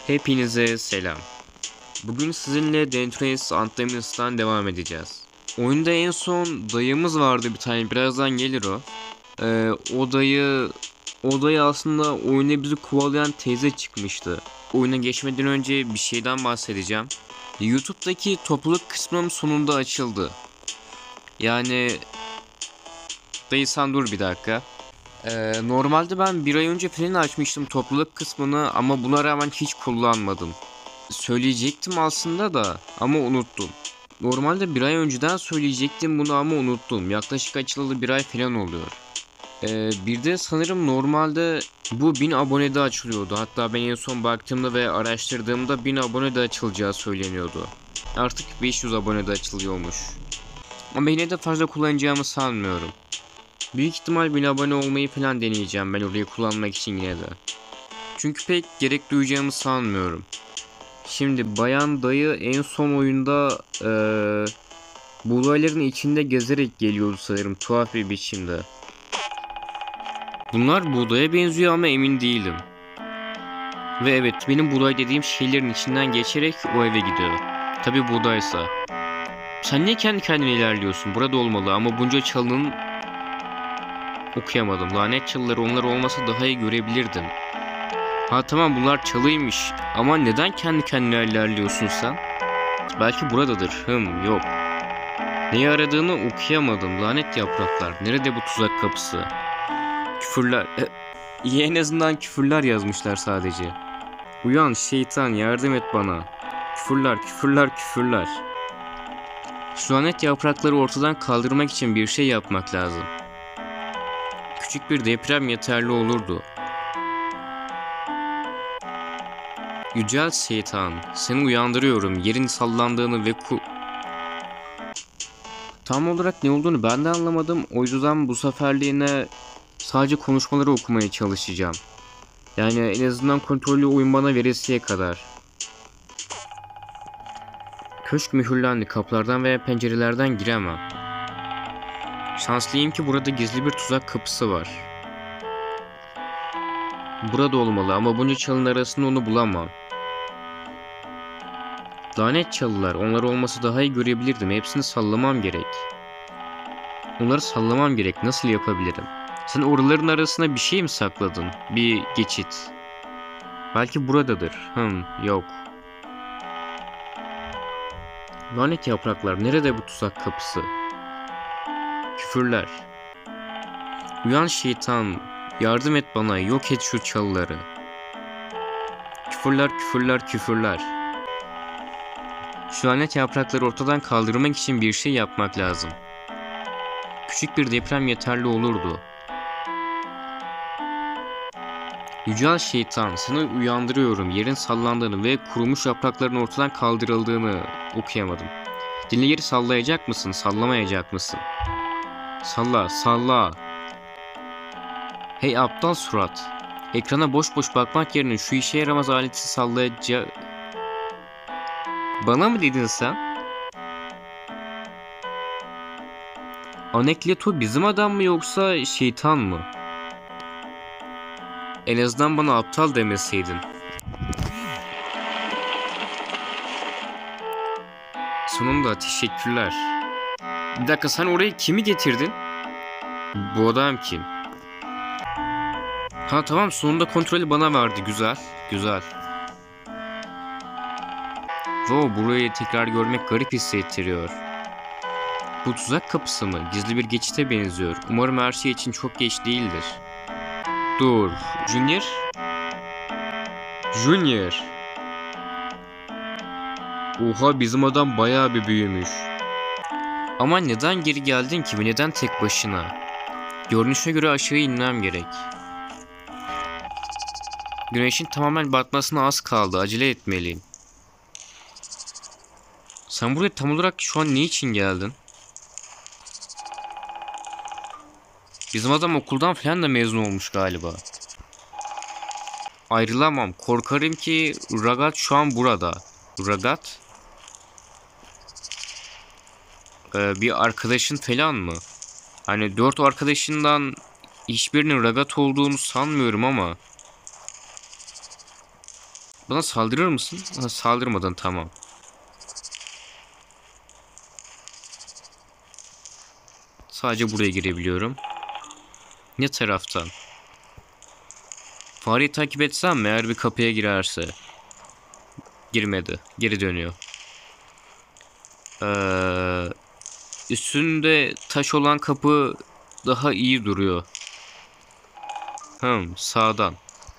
Hepinize selam. Bugün sizinle Dentrace Anthemis'tan devam edeceğiz. Oyunda en son dayımız vardı bir tane, birazdan gelir o. O dayı aslında oyuna bizi kovalayan teyze çıkmıştı. Oyuna geçmeden önce bir şeyden bahsedeceğim. YouTube'daki topluluk kısmım sonunda açıldı. Yani dayı sen dur bir dakika. Normalde ben bir ay önce falan açmıştım topluluk kısmını ama buna rağmen hiç kullanmadım. Söyleyecektim aslında da ama unuttum. Normalde bir ay önceden söyleyecektim bunu ama unuttum. Yaklaşık açılalı bir ay falan oluyor. Bir de sanırım normalde bu 1000 abonede açılıyordu. Hatta ben en son baktığımda ve araştırdığımda 1000 abonede açılacağı söyleniyordu. Artık 500 abonede açılıyormuş. Ama yine de fazla kullanacağımı sanmıyorum. Büyük ihtimal 1000 abone olmayı falan deneyeceğim ben orayı kullanmak için yine de. Çünkü pek gerek duyacağımı sanmıyorum. Şimdi bayan dayı en son oyunda buğdayların içinde gezerek geliyordu sanırım, tuhaf bir biçimde. Bunlar buğdaya benziyor ama emin değilim. Ve evet, benim buğday dediğim şeylerin içinden geçerek o eve gidiyor. Tabi buğdaysa. Sen niye kendi kendine ilerliyorsun? Burada olmalı ama bunca çalının... Okuyamadım. Lanet çalıları, onlar olmasa daha iyi görebilirdim. Ha tamam, bunlar çalıymış. Ama neden kendi kendine ilerliyorsun sen? Belki buradadır. Yok. Neyi aradığını okuyamadım. Lanet yapraklar. Nerede bu tuzak kapısı? Küfürler. İyi, en azından küfürler yazmışlar sadece. Uyan şeytan, yardım et bana. Küfürler, küfürler, küfürler. Şu lanet yaprakları ortadan kaldırmak için bir şey yapmak lazım. Küçük bir deprem yeterli olurdu. Yücel şeytan, seni uyandırıyorum. Yerin sallandığını ve tam olarak ne olduğunu ben de anlamadım. O yüzden bu seferliğine sadece konuşmaları okumaya çalışacağım. Yani en azından kontrollü oyun bana veresiye kadar. Köşk mühürlendi. Kapılardan veya pencerelerden giremem. Şanslıyım ki burada gizli bir tuzak kapısı var. Burada olmalı ama bunca çalının arasında onu bulamam. Lanet çalılar. Onlar olması daha iyi görebilirdim. Hepsini sallamam gerek. Onları sallamam gerek. Nasıl yapabilirim? Sen oraların arasına bir şey mi sakladın? Bir geçit. Belki buradadır. Yok. Lanet yapraklar. Nerede bu tuzak kapısı? Küfürler. Uyan şeytan. Yardım et bana. Yok et şu çalıları. Küfürler, küfürler, küfürler. Şu lanet yaprakları ortadan kaldırmak için bir şey yapmak lazım. Küçük bir deprem yeterli olurdu. Yücel şeytan, seni uyandırıyorum. Yerin sallandığını ve kurumuş yaprakların ortadan kaldırıldığını okuyamadım. Dinle, yeri sallayacak mısın, sallamayacak mısın? Salla, salla. Hey aptal surat. Ekrana boş boş bakmak yerine şu işe yaramaz aleti sallayacak... Bana mı dedin sen? Anekleto bizim adam mı yoksa şeytan mı? En azından bana aptal demeseydin. Sonunda teşekkürler. Bir dakika, sen oraya kimi getirdin? Bu adam kim? Ha tamam, sonunda kontrolü bana verdi. Güzel. Güzel. Wow, burayı tekrar görmek garip hissettiriyor. Bu tuzak kapısı mı? Gizli bir geçite benziyor. Umarım her şey için çok geç değildir. Dur. Junior? Junior. Oha, bizim adam bayağı bir büyümüş. Ama neden geri geldin ki? Neden tek başına? Görünüşe göre aşağı inmem gerek. Güneşin tamamen batmasına az kaldı. Acele etmeliyim. Sen buraya tam olarak şu an ne için geldin? Bizim adam okuldan falan da mezun olmuş galiba. Ayrılamam. Korkarım ki Ragat şu an burada. Ragat? Bir arkadaşın falan mı? Hani 4 arkadaşından hiçbirinin Ragat olduğunu sanmıyorum ama. Bana saldırır mısın? Ha, saldırmadın, tamam. Sadece buraya girebiliyorum. Ne taraftan? Fareyi takip etsem mi eğer bir kapıya girerse? Girmedi. Geri dönüyor. Ee, Üstünde taş olan kapı daha iyi duruyor. Sağdan.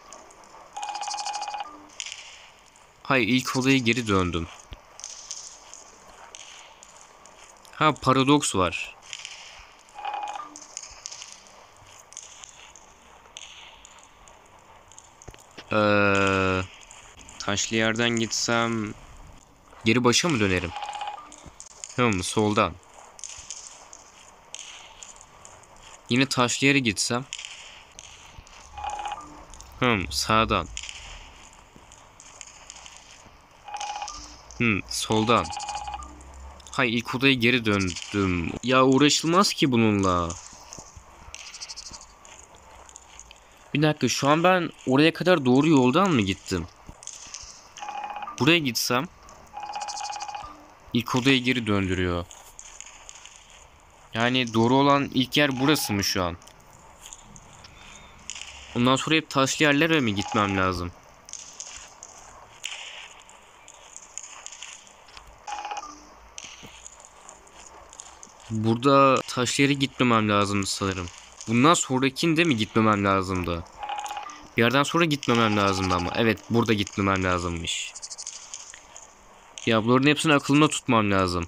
Hayır, ilk odaya geri döndüm. Ha, paradoks var. Ee, Taşlı yerden gitsem geri başa mı dönerim? Soldan. Yine taşlı yere gitsem. Sağdan. Soldan. Hay, ilk odaya geri döndüm. Ya uğraşılmaz ki bununla. Bir dakika, şu an ben oraya kadar doğru yoldan mı gittim? Buraya gitsem ilk odaya geri döndürüyor. Yani doğru olan ilk yer burası mı şu an? Ondan sonra hep taşlı yerlere mi gitmem lazım? Burada taşlı yere gitmemem lazımdı sanırım. Bundan sonrakinde mi gitmemem lazımdı? Bir yerden sonra gitmemem lazımdı ama. Evet, burada gitmemem lazımmış. Ya bunların hepsini aklımda tutmam lazım.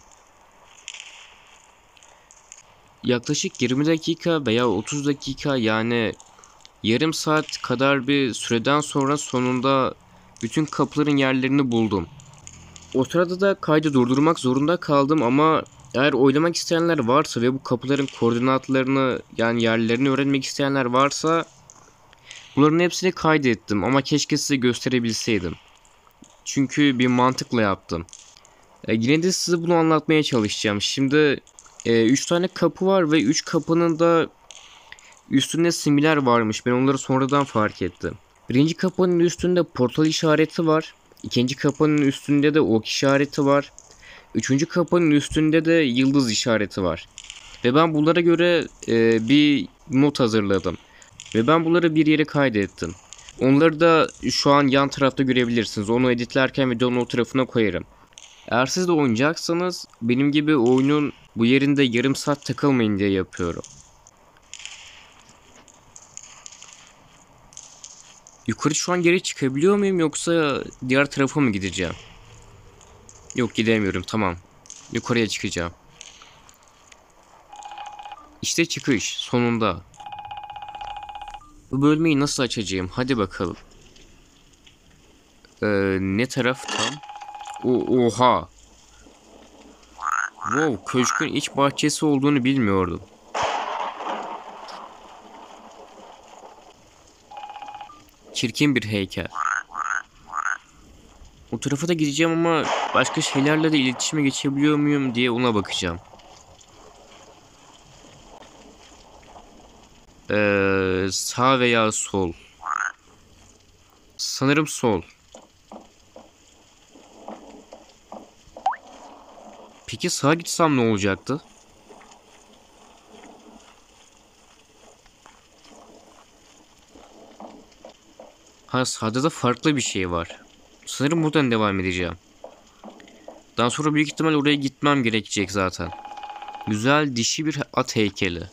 Yaklaşık 20 dakika veya 30 dakika, yani yarım saat kadar bir süreden sonra sonunda bütün kapıların yerlerini buldum. O sırada da kaydı durdurmak zorunda kaldım ama eğer oynamak isteyenler varsa ve bu kapıların koordinatlarını, yani yerlerini öğrenmek isteyenler varsa, bunların hepsini kaydettim ama keşke size gösterebilseydim. Çünkü bir mantıkla yaptım. Yine de size bunu anlatmaya çalışacağım. Şimdi 3 tane kapı var ve 3 kapının da üstünde simgeler varmış. Ben onları sonradan fark ettim. Birinci kapının üstünde portal işareti var. İkinci kapının üstünde de ok işareti var. Üçüncü kapının üstünde de yıldız işareti var. Ve ben bunlara göre bir not hazırladım. Ve ben bunları bir yere kaydettim. Onları da şu an yan tarafta görebilirsiniz. Onu editlerken videonun o tarafına koyarım. Eğer siz de oynayacaksanız benim gibi oyunun bu yerinde yarım saat takılmayın diye yapıyorum. Yukarı şu an geri çıkabiliyor muyum, yoksa diğer tarafa mı gideceğim? Yok, gidemiyorum, tamam. Yukarıya çıkacağım. İşte çıkış sonunda. Bu bölmeyi nasıl açacağım? Hadi bakalım. Ne taraf tam? Oha. Wow, köşkün iç bahçesi olduğunu bilmiyordum. Çirkin bir heykel. O tarafa da gideceğim ama başka şeylerle de iletişime geçebiliyor muyum diye ona bakacağım. Sağ veya sol. Sanırım sol. Peki sağa gitsem ne olacaktı? Ha, sağda da farklı bir şey var. Sanırım buradan devam edeceğim. Daha sonra büyük ihtimal oraya gitmem gerekecek zaten. Güzel dişi bir at heykeli.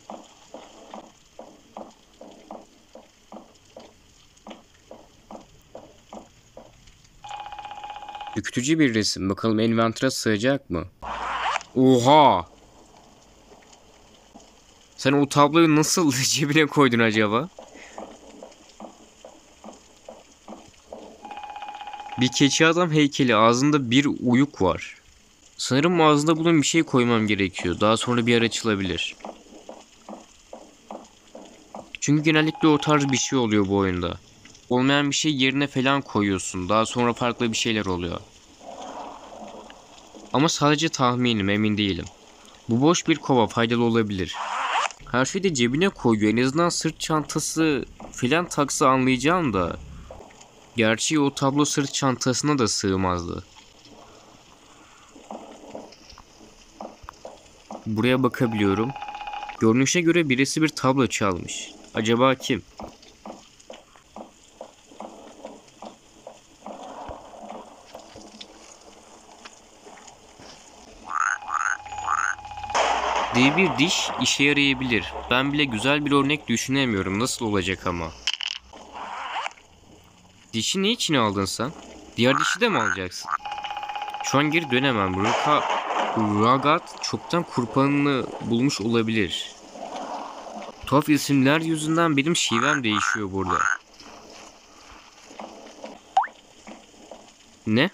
Ürkütücü bir resim. Bakalım envantere sığacak mı? Oha! Sen o tabloyu nasıl cebine koydun acaba? Bir keçi adam heykeli, ağzında bir uyuk var. Sanırım ağzında bunun bir şey koymam gerekiyor. Daha sonra bir yer açılabilir. Çünkü genellikle o tarz bir şey oluyor bu oyunda. Olmayan bir şey yerine falan koyuyorsun. Daha sonra farklı bir şeyler oluyor. Ama sadece tahminim, emin değilim. Bu boş bir kova, faydalı olabilir. Her şeyi de cebine koyuyor. En azından sırt çantası falan taksa anlayacağım da. Gerçi o tablo sırt çantasına da sığmazdı. Buraya bakabiliyorum. Görünüşe göre birisi bir tablo çalmış. Acaba kim? Diye bir diş işe yarayabilir. Ben bile güzel bir örnek düşünemiyorum. Nasıl olacak ama? Dişi ne için aldın sen? Diğer dişi de mi alacaksın? Şu an geri dönemem. Ragat çoktan kurbanını bulmuş olabilir. Tuhaf isimler yüzünden benim şivem değişiyor burada. Ne?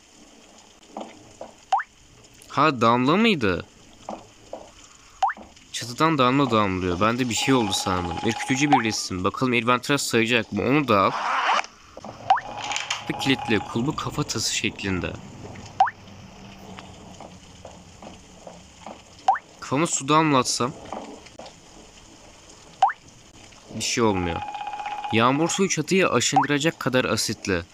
Ha, damla mıydı? Çatıdan damla damlıyor. Ben de bir şey oldu sandım. Ürkütücü bir resim. Bakalım Elventras sayacak mı? Onu da al. Ve kilitli. Kulbu kafatası şeklinde. Kafamı su damlatsam bir şey olmuyor. Yağmur suyu çatıyı aşındıracak kadar asitli.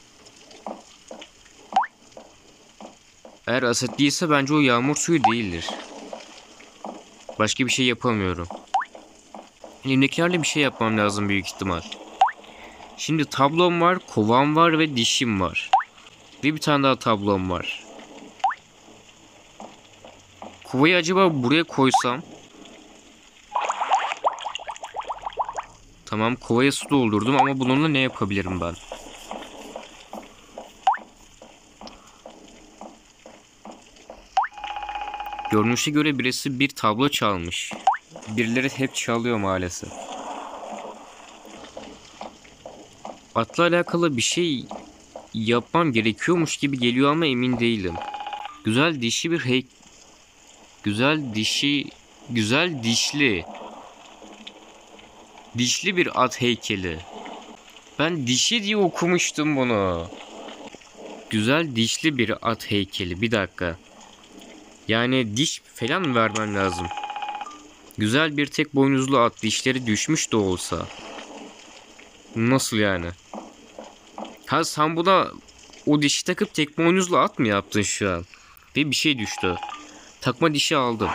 Eğer asitliyse bence o yağmur suyu değildir. Başka bir şey yapamıyorum. Elimdekilerle bir şey yapmam lazım büyük ihtimal. Şimdi tablom var, kovam var ve dişim var. Ve bir tane daha tablom var. Kovayı acaba buraya koysam? Tamam, kovaya su doldurdum ama bununla ne yapabilirim ben? Görünüşe göre birisi bir tablo çalmış. Birileri hep çalıyor maalesef. Atla alakalı bir şey yapmam gerekiyormuş gibi geliyor ama emin değilim. Güzel dişi bir güzel dişli bir at heykeli. Ben dişi diye okumuştum bunu. Güzel dişli bir at heykeli. Bir dakika. Yani diş falan mı vermem lazım? Güzel bir tek boynuzlu at, dişleri düşmüş de olsa. Nasıl yani? Ha, sen buna o dişi takıp tek boynuzlu at mı yaptın şu an? Ve bir şey düştü. Takma dişi aldım.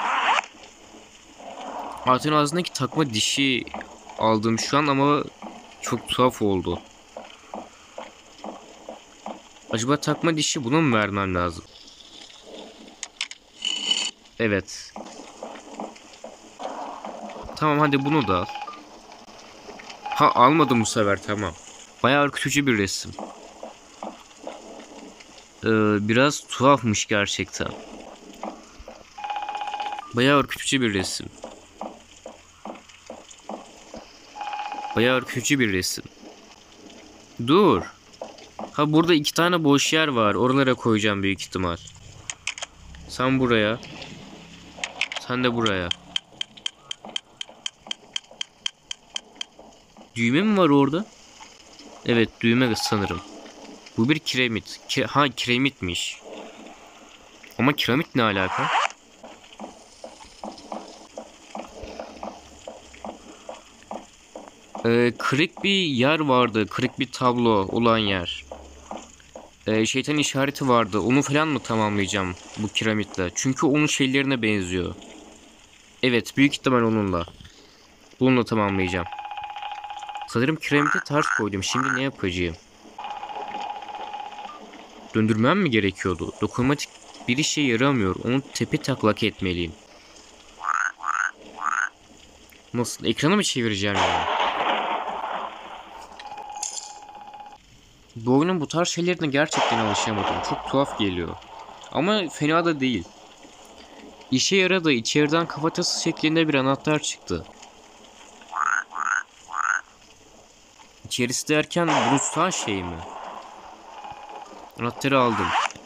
Atın ağzındaki takma dişi aldım şu an ama çok tuhaf oldu. Acaba takma dişi buna mı vermem lazım? Evet. Tamam, hadi bunu da al. Ha, almadım bu sefer, tamam. Bayağı ürkütücü bir resim. Biraz tuhafmış gerçekten. Bayağı ürkütücü bir resim. Bayağı ürkütücü bir resim. Dur. Ha, burada iki tane boş yer var. Oralara koyacağım büyük ihtimal. Sen buraya. Sen de buraya. Düğme mi var orada? Evet, düğme sanırım. Bu bir kiremit. Kiremitmiş. Ama kiremit ne alaka? Kırık bir yer vardı. Kırık bir tablo olan yer. Şeytan işareti vardı. Onu falan mı tamamlayacağım bu kiremitle? Çünkü onun şeylerine benziyor. Evet, büyük ihtimal onunla. Bununla tamamlayacağım. Sanırım kiremite ters koydum. Şimdi ne yapacağım? Döndürmem mi gerekiyordu? Dokunmatik bir işe yaramıyor. Onu tepe taklak etmeliyim. Nasıl? Ekranı mı çevireceğim yani? Bu oyunun bu tarz şeylerine gerçekten alışamadım. Çok tuhaf geliyor. Ama fena da değil. İşe yaradı. İçeriden kafatası şeklinde bir anahtar çıktı. İçerisi derken brutal şey mi? Anahtarı aldım.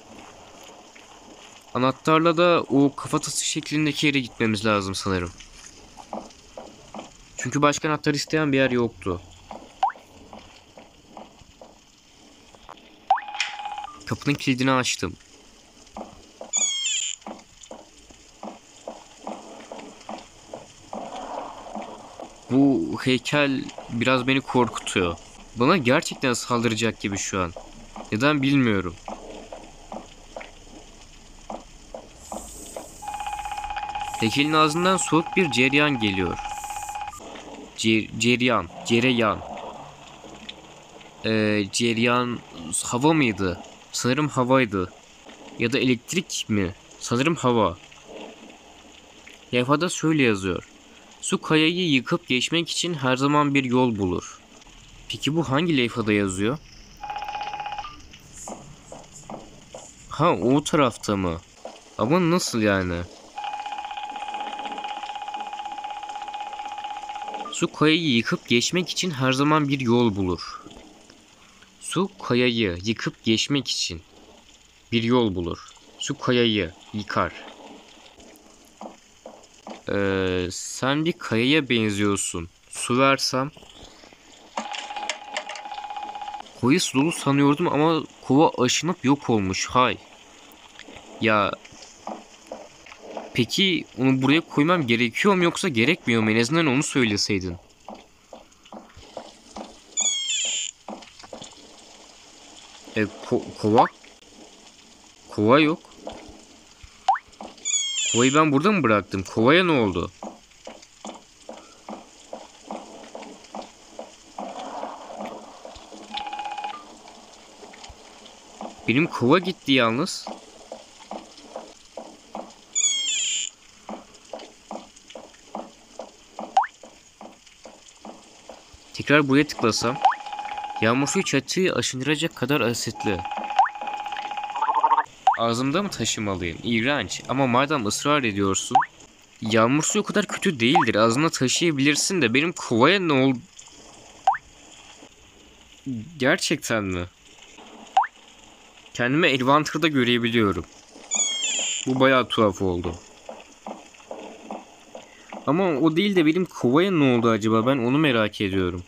Anahtarla da o kafatası şeklindeki yere gitmemiz lazım sanırım. Çünkü başka anahtar isteyen bir yer yoktu. Kapının kilidini açtım. Bu heykel biraz beni korkutuyor. Bana gerçekten saldıracak gibi şu an. Neden bilmiyorum. Heykelin ağzından soğuk bir cereyan geliyor. Cereyan. Cereyan hava mıydı? Sanırım havaydı. Ya da elektrik mi? Sanırım hava. Levhada şöyle yazıyor. Su kayayı yıkıp geçmek için her zaman bir yol bulur. Peki bu hangi levhada yazıyor? Ha, o tarafta mı? Ama nasıl yani? Su kayayı yıkıp geçmek için her zaman bir yol bulur. Su kayayı yıkıp geçmek için bir yol bulur. Su kayayı yıkar. Sen bir kayaya benziyorsun. Su versem. Kovayı su dolu sanıyordum ama kova aşınıp yok olmuş. Hay. Ya peki onu buraya koymam gerekiyor mu yoksa gerekmiyor mu? En azından onu söyleseydin. Kova? Kova yok. Kovayı ben burada mı bıraktım? Kovaya ne oldu? Benim kova gitti yalnız. Tekrar buraya tıklasam. Yağmur suyu çatıyı aşındıracak kadar asitli. Ağzımda mı taşımalıyım? İğrenç. Ama madem ısrar ediyorsun. Yağmur suyu o kadar kötü değildir. Ağzına taşıyabilirsin de benim kovaya ne oldu? Gerçekten mi? Kendimi Elvanter'da görebiliyorum. Bu bayağı tuhaf oldu. Ama o değil de benim kovaya ne oldu acaba? Ben onu merak ediyorum.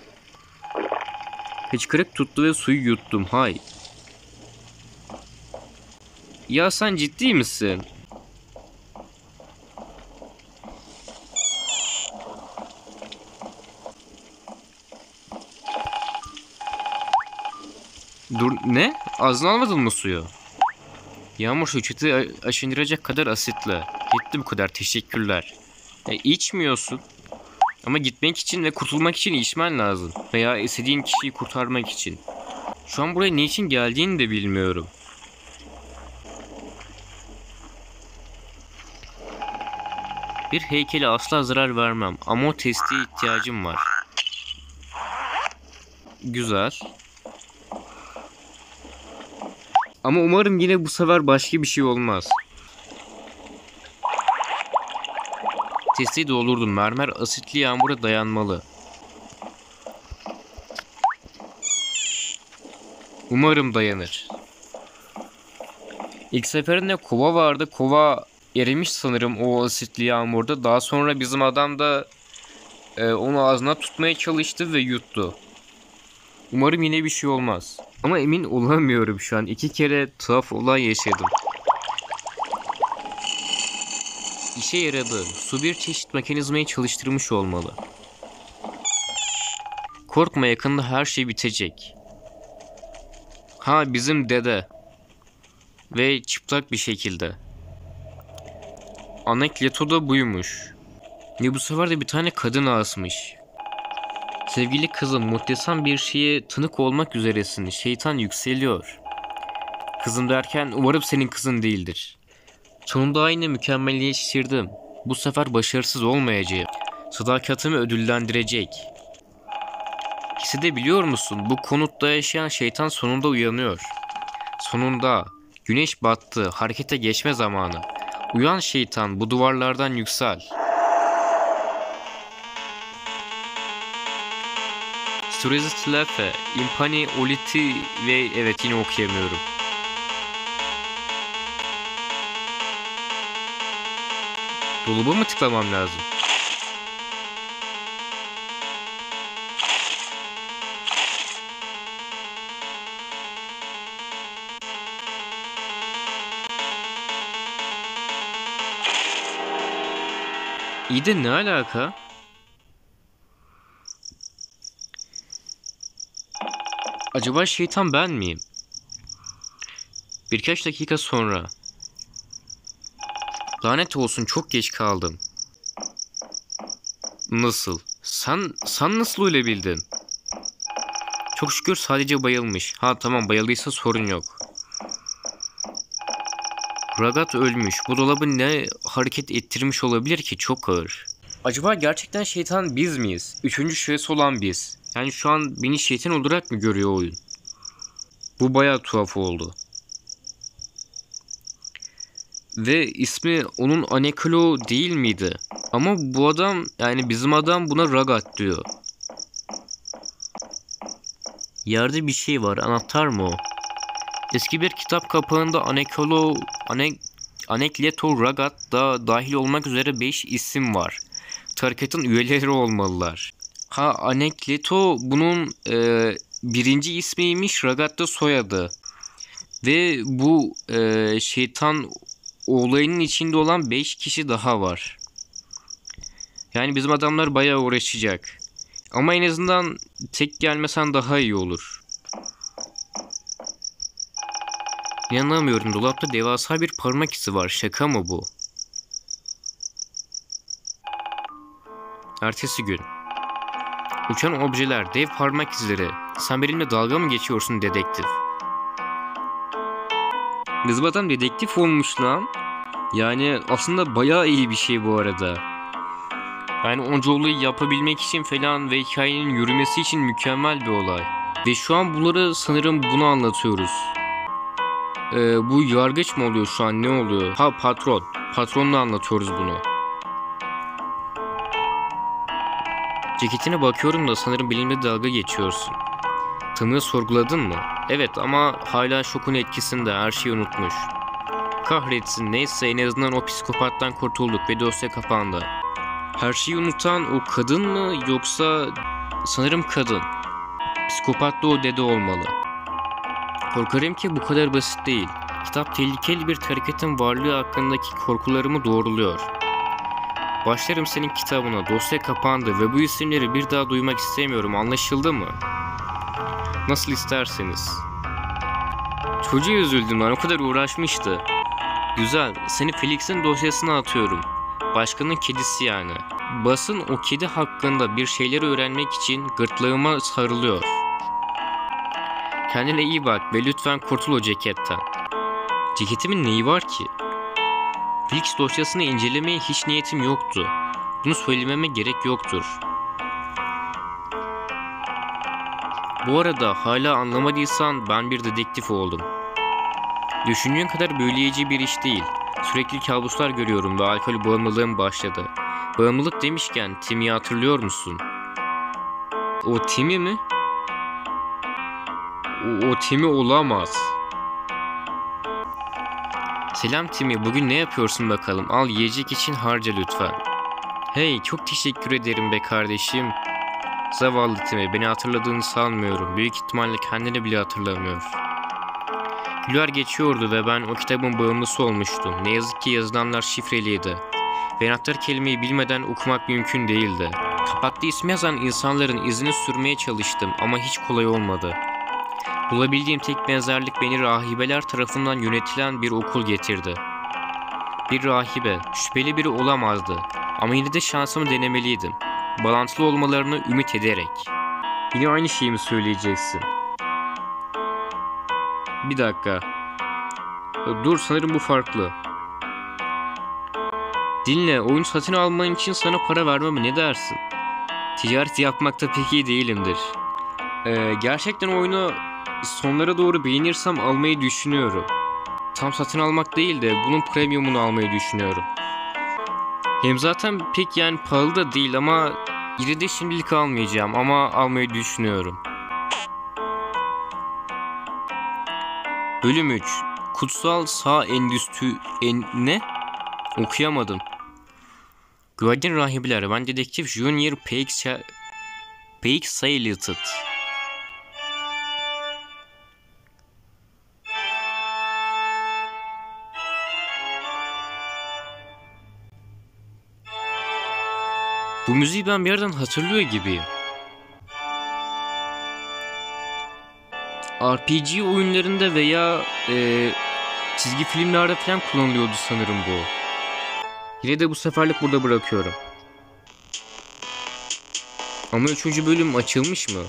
Hıçkırık tuttu ve suyu yuttum. Hay. Ya sen ciddi misin? Dur, ne? Ağzına almadın mı suyu? Yağmur suyu çatıyı aşındıracak kadar asitli. Yetti bu kadar, teşekkürler. İçmiyorsun. Ama gitmek için ve kurtulmak için içmen lazım. Veya istediğin kişiyi kurtarmak için. Şu an buraya ne için geldiğini de bilmiyorum. Bir heykele asla zarar vermem ama o testiye ihtiyacım var. Güzel. Ama umarım yine bu sefer başka bir şey olmaz. Testiyi doldurdum. Mermer asitli yağmura dayanmalı. Umarım dayanır. İlk seferinde kova vardı. Kova erimiş sanırım o asitli yağmurda. Daha sonra bizim adam da onu ağzına tutmaya çalıştı ve yuttu. Umarım yine bir şey olmaz. Ama emin olamıyorum şu an. 2 kere tuhaf olay yaşadım. İşe yaradı. Su bir çeşit mekanizmayı çalıştırmış olmalı. Korkma, yakında her şey bitecek. Ha, bizim dede. Ve çıplak bir şekilde. Anekleto da buymuş. Ve bu sefer de bir tane kadın asmış. Sevgili kızım, muhteşem bir şeye tanık olmak üzeresin. Şeytan yükseliyor. Kızım derken umarım senin kızın değildir. Sonunda aynı mükemmelleştirdim. Bu sefer başarısız olmayacağım. Sadakatimi ödüllendirecek. Hissedebiliyor musun? Bu konutta yaşayan şeytan sonunda uyanıyor. Sonunda. Güneş battı. Harekete geçme zamanı. Uyan şeytan, bu duvarlardan yüksel. Sürezitlefe, impani oliti ve evet, yine okuyamıyorum. Dolaba mı tıklamam lazım? İyi de ne alaka? Acaba şeytan ben miyim? Birkaç dakika sonra. Lanet olsun, çok geç kaldım. Nasıl? Sen nasıl öyle? Çok şükür sadece bayılmış. Ha tamam, bayıldıysa sorun yok. Ragat ölmüş. Bu dolabı ne hareket ettirmiş olabilir ki? Çok ağır. Acaba gerçekten şeytan biz miyiz? Üçüncü şahıs olan biz. Yani şu an beni şeytan olarak mı görüyor oyun? Bu bayağı tuhaf oldu. Ve ismi onun Aneklo değil miydi? Ama bu adam, yani bizim adam buna Ragat diyor. Yerde bir şey var. Anahtar mı o? Eski bir kitap kapağında Anekleto Ragat da dahil olmak üzere 5 isim var. Tarikatın üyeleri olmalılar. Ha, Anekleto bunun birinci ismiymiş, Ragat da soyadı. Ve bu şeytan olayının içinde olan 5 kişi daha var. Yani bizim adamlar bayağı uğraşacak. Ama en azından tek gelmesen daha iyi olur. İnanamıyorum, dolapta devasa bir parmak izi var. Şaka mı bu? Ertesi gün. Uçan objeler, dev parmak izleri. Sen benimle dalga mı geçiyorsun dedektif? Bizim adam dedektif olmuş lan. Yani aslında bayağı iyi bir şey bu arada. Yani onca olayı yapabilmek için falan ve hikayenin yürümesi için mükemmel bir olay. Ve şu an bunları sanırım bunu anlatıyoruz. Bu yargıç mı oluyor şu an, ne oluyor? Ha, patron. Patronla anlatıyoruz bunu. Ceketine bakıyorum da sanırım benimle dalga geçiyorsun. Tanığı sorguladın mı? Evet ama hala şokun etkisinde, her şeyi unutmuş. Kahretsin, neyse en azından o psikopattan kurtulduk ve dosya kapandı. Her şeyi unutan o kadın mı yoksa... Sanırım kadın. Psikopat da o dede olmalı. Korkarım ki bu kadar basit değil. Kitap tehlikeli bir tarikatın varlığı hakkındaki korkularımı doğruluyor. Başlarım senin kitabına, dosya kapandı ve bu isimleri bir daha duymak istemiyorum, anlaşıldı mı? Nasıl isterseniz. Çocuğa üzüldüm lan, o kadar uğraşmıştı. Güzel, seni Felix'in dosyasına atıyorum. Başkanın kedisi yani. Basın o kedi hakkında bir şeyleri öğrenmek için gırtlağıma sarılıyor. Kendine iyi bak ve lütfen kurtul o ceketten. Ceketimin neyi var ki? Felix dosyasını incelemeye hiç niyetim yoktu. Bunu söylememe gerek yoktur. Bu arada hala anlamadıysan ben bir dedektif oldum. Düşündüğün kadar büyüleyici bir iş değil. Sürekli kabuslar görüyorum ve alkol bağımlılığım başladı. Bağımlılık demişken Timmy'yi hatırlıyor musun? O Timmy mi? O Timmy olamaz. Selam Timmy, bugün ne yapıyorsun bakalım? Al, yiyecek için harca lütfen. Hey, çok teşekkür ederim be kardeşim. Zavallı Timmy, beni hatırladığını sanmıyorum. Büyük ihtimalle kendini bile hatırlamıyor. Yıllar geçiyordu ve ben o kitabın bağımlısı olmuştum. Ne yazık ki yazılanlar şifreliydi. Ve anahtar kelimeyi bilmeden okumak mümkün değildi. Kapakta ismi yazan insanların izini sürmeye çalıştım ama hiç kolay olmadı. Bulabildiğim tek benzerlik beni rahibeler tarafından yönetilen bir okul getirdi. Bir rahibe, şüpheli biri olamazdı ama yine de şansımı denemeliydim. Bağlantılı olmalarını ümit ederek. Yine aynı şeyi mi söyleyeceksin? Bir dakika. Dur, sanırım bu farklı. Dinle, oyun satın alman için sana para vermeme ne dersin? Ticaret yapmakta pek iyi değilimdir. Gerçekten oyunu sonlara doğru beğenirsem almayı düşünüyorum. Tam satın almak değil de bunun premiumunu almayı düşünüyorum. Hem zaten pek yani pahalı da değil ama yine de şimdilik almayacağım ama almayı düşünüyorum. Bölüm 3. Kutsal Sağ Ne? Okuyamadım. Güvercin rahibeler. Ben dedektif Junior Peixailted. Bu müziği ben bir yerden hatırlıyor gibiyim. RPG oyunlarında veya çizgi filmlerde falan kullanılıyordu sanırım bu. Yine de bu seferlik burada bırakıyorum. Ama 3. bölüm açılmış mı?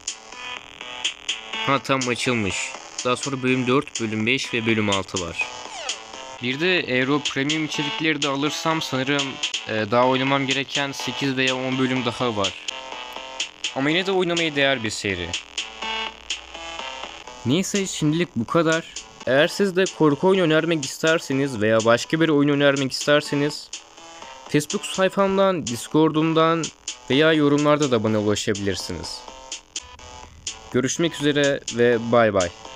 Ha, tam açılmış. Daha sonra bölüm 4, bölüm 5 ve bölüm 6 var. Bir de Euro Premium içerikleri de alırsam sanırım daha oynamam gereken 8 veya 10 bölüm daha var. Ama yine de oynamaya değer bir seri. Neyse, şimdilik bu kadar. Eğer siz de korku oyunu önermek isterseniz veya başka bir oyun önermek isterseniz Facebook sayfamdan, Discord'umdan veya yorumlarda da bana ulaşabilirsiniz. Görüşmek üzere ve bay bay.